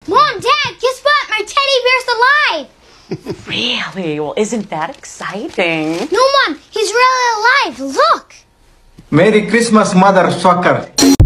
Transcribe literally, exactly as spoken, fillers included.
Mom, Dad, guess what? My teddy bear's alive! Really? Well, isn't that exciting? No, Mom, he's really alive. Look! Merry Christmas, motherfucker.